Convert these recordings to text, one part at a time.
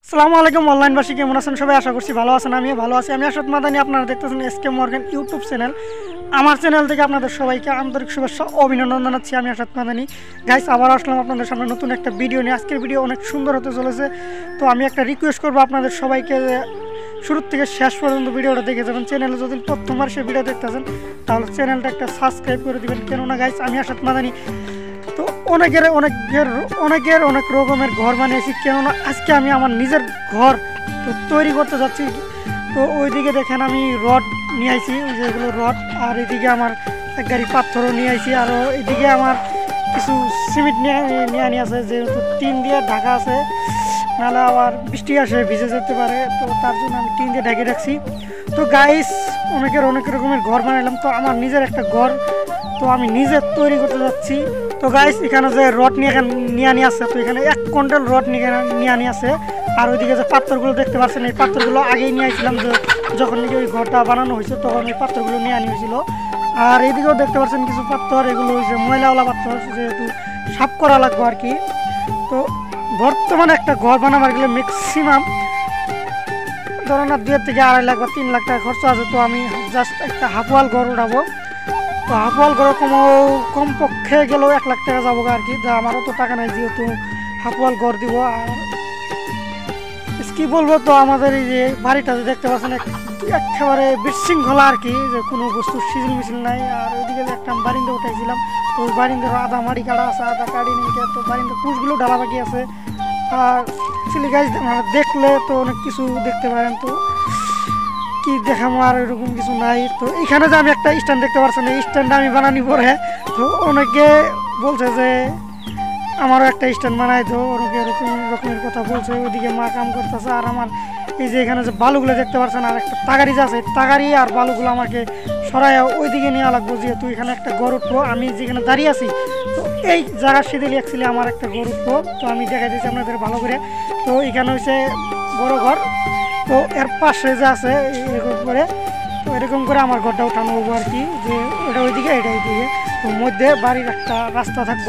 আসসালামু আলাইকুম অনলাইনবাসী, কেমন আছেন সবাই? আশা করছি ভালো আছেন। আমিও ভালো আছি। আমি আশাত মাদানি, আপনারা দেখতেছেন এসকে মর্গান ইউটিউব চ্যানেল। আমার চ্যানেল থেকে আপনাদের সবাইকে আন্তরিক শুভেচ্ছা অভিনন্দন জানাচ্ছি। আমি আশাত মাদানি। গাইস, আবার আসলাম আপনাদের সামনে নতুন একটা ভিডিও নিয়ে। আজকের ভিডিও অনেক সুন্দর হতে চলেছে। তো আমি একটা রিকোয়েস্ট করবো আপনাদের সবাইকে, শুরু থেকে শেষ পর্যন্ত ভিডিওটা দেখে যাবেন। চ্যানেলে যদি প্রথমবার সে ভিডিও দেখতেছেন তাহলে চ্যানেলটা একটা সাবস্ক্রাইব করে দেবেন। কেননা গাইস, আমি আশাত মাদানি তো অনেক রকমের ঘর বানিয়েছি। কেননা আজকে আমি আমার নিজের ঘর তো তৈরি করতে যাচ্ছি। তো ওইদিকে দেখেন আমি রড নিয়ে আইছি, যেগুলো রড, আর এদিকে আমার এক গাড়ি পাথরও নিয়ে আইছি। আর এদিকে আমার কিছু সিমেন্ট নিয়ে আছে, যেহেতু টিন দিয়ে ঢাকা আছে, নাহলে আবার বৃষ্টি আসে ভিজে যেতে পারে। তো তার জন্য আমি টিন দিয়ে ঢেকে রাখছি। তো গাইস, অনেক রকমের ঘর বানাইলাম। তো আমার নিজের একটা ঘর তো আমি নিজে তৈরি করতে যাচ্ছি। তো গাইস, এখানে যে রড নিয়ে আছে, তো এখানে 1 কুইন্টাল রড নিয়ে আছে। আর ওইদিকে যে পাথরগুলো দেখতে পাচ্ছেন, এই পাথরগুলো আগেই নিয়ে আসছিলাম, যে যখন নাকি ওই ঘরটা বানানো হয়েছে তখন এই পাথরগুলো নিয়ে হয়েছিল। আর এইদিকেও দেখতে পাচ্ছেন কিছু পাথর, এগুলো হয়েছে ময়লাওয়ালা পাথর, যেহেতু সাফ করা লাগবে আর কি। তো বর্তমানে একটা ঘর বানাবার গেলে ম্যাক্সিমাম ধরেন 2 থেকে 2.5 লাখ বা 3 লাখ টাকা খরচা আছে। তো আমি জাস্ট একটা হাফওয়াল ঘর উঠাবো। তো হাফওয়াল ঘরে কমপক্ষে গেলেও 1 লাখ টাকা যাবো আর কি। যা আমারও তো টাকা নাই, যেহেতু হাফওয়াল ঘর দিব। আর কি বলবো, তো আমাদের এই যে বাড়িটা যে দেখতে পাচ্ছেন একেবারে বিশৃঙ্খলা আর কি, যে কোনো বস্তু সিজিল মিছিল নাই। আর ওইদিকে যে একটা বারিন্দা উঠাইছিলাম, তো ওই বারিন্দার আধা মাড়ি কাটা আছে, আধা কাটি নিয়ে, তো বারিন্দার কুচগুলো ঢালা বাকি আছে। আর অ্যাকচুয়ালি গাছ দেখলে তো অনেক কিছু দেখতে পারেন, তো কি দেখাবো, আর এরকম কিছু নাই। তো এখানে যে আমি একটা স্ট্যান্ড দেখতে পাচ্ছেন, এই স্ট্যান্ডটা আমি বানানি পরে, তো অনেকে বলছে যে আমারও একটা স্ট্যান্ড বানাই, তো অনেকে রকমের কথা বলছে। ওইদিকে মা কাম করতেছে। আর আমার এই যে এখানে যে বালুগুলো দেখতে পাচ্ছেন, আর একটা তাগারি যে আছে, তাগারি আর বালুগুলো আমাকে সরাই ওইদিকে নিয়ে লাগবো, যেহেতু এখানে একটা ঘর উঠবো। আমি যেখানে দাঁড়িয়ে আছি, তো এই জায়গার সিঁড়ি অ্যাকচুয়ালি আমার একটা ঘর উঠবো। তো আমি দেখাই দিচ্ছি আপনাদের ভালো করে। তো এখানে হচ্ছে বড় ঘর, তো এর পাশে যে আছে এরকম করে, তো এরকম করে আমার ঘরটা উঠানো হবো আর কি, যে ওটা ওইদিকে এটা ওইদিকে। তো মধ্যে বাড়ির একটা রাস্তা থাকবো।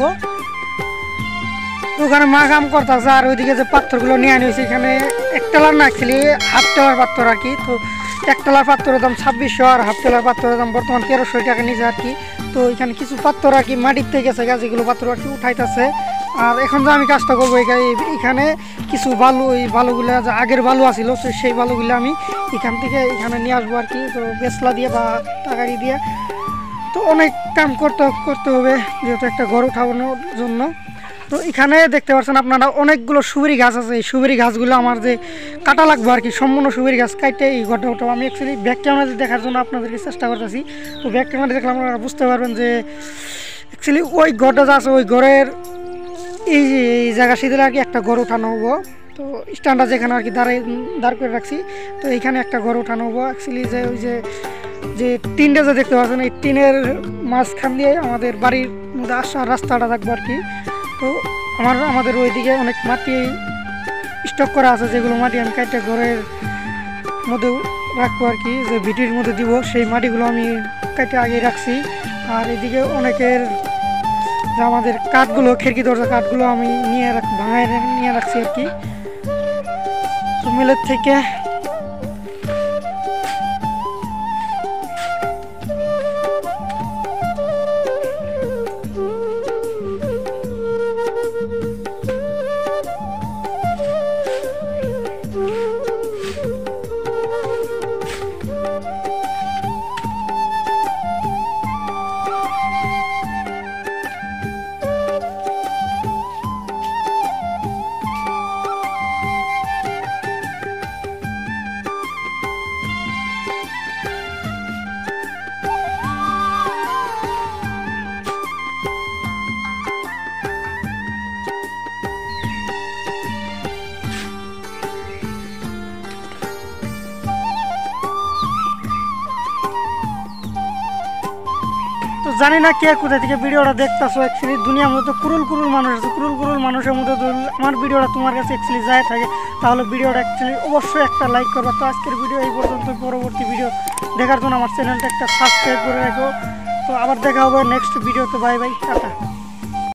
তো ওখানে মা কাম করতেছে। আর ওইদিকে যে পাথরগুলো নিয়ে আনিয়েছে, এখানে 1 টেলার না, অ্যাকচুয়ালি হাফ টেলার পাথর আর কি। তো 1 টেলার পাথরের দাম 2600, আর হাফ টেলার পাথরের দাম বর্তমান 1300 টাকা নিচে আর কি। তো এখানে কিছু পাথর আর কি মাটির থেকে গেছে, যেগুলো পাথর আর কি উঠাইতেছে। আর এখন যে আমি কাজটা করবো, এখানে কিছু বালু, এই বালুগুলো যে আগের বালু আসিল, তো সেই বালুগুলো আমি এখান থেকে এখানে নিয়ে আসবো আর কি। তো বেসলা দিয়ে বা টাকারি দিয়ে, তো অনেক কাম করতে হবে, যেহেতু একটা ঘর উঠানোর জন্য। তো এখানে দেখতে পাচ্ছেন আপনারা অনেকগুলো সুবেরি গাছ আছে। এই সুবেরি গাছগুলো আমার যে কাটা লাগবে আর কি, সম্পূর্ণ সুবেরি গাছ কাটতে এই ঘরটা উঠাবো। আমি অ্যাকচুয়ালি ব্যাক ক্যামেরা দেখার জন্য আপনাদেরকে চেষ্টা করতেছি। তো ব্যাক ক্যামেরা দেখলে আপনারা বুঝতে পারবেন যে অ্যাকচুয়ালি ওই ঘরটা যা আছে, ওই ঘরের এই জায়গা সিধে আর কি একটা ঘর উঠানো হবো। তো স্ট্যান্ডটা যেখানে আর কি দাঁড় করে রাখছি, তো এইখানে একটা ঘর উঠানো হবো। অ্যাকচুয়ালি যে ওই যে টিনটা যে দেখতে পাচ্ছেন, এই টিনের মাঝখান দিয়ে আমাদের বাড়ির মধ্যে আসার রাস্তাটা থাকবো আর কি। তো আমাদের ওইদিকে অনেক মাটি স্টক করা আছে, যেগুলো মাটি আমি কাটতে ঘরের মধ্যে রাখবো আর কি, যে ভিটির মধ্যে দিব। সেই মাটিগুলো আমি কাটতে আগে রাখছি। আর এদিকে অনেকের যে আমাদের কাঠগুলো, খিড়কি দরজা কাঠগুলো আমি ভাঙায় নিয়ে রাখছি আর কি, তো মিলের থেকে। তো জানি না কে কোথা থেকে ভিডিওটা দেখতেছো। অ্যাকচুয়ালি দুনিয়ার মধ্যে কুরুল মানুষ আছে, কুরুল মানুষের মধ্যে আমার ভিডিওটা তোমার কাছে অ্যাকচুয়ালি যায় থাকে, তাহলে ভিডিওটা অ্যাকচুয়ালি অবশ্যই একটা লাইক করবা। তো আজকের ভিডিও এই পর্যন্ত। পরবর্তী ভিডিও দেখার জন্য আমার চ্যানেলটা একটা সাবস্ক্রাইব করে রাখো। তো আবার দেখা হবে নেক্সট ভিডিওতে। Bye bye, tata.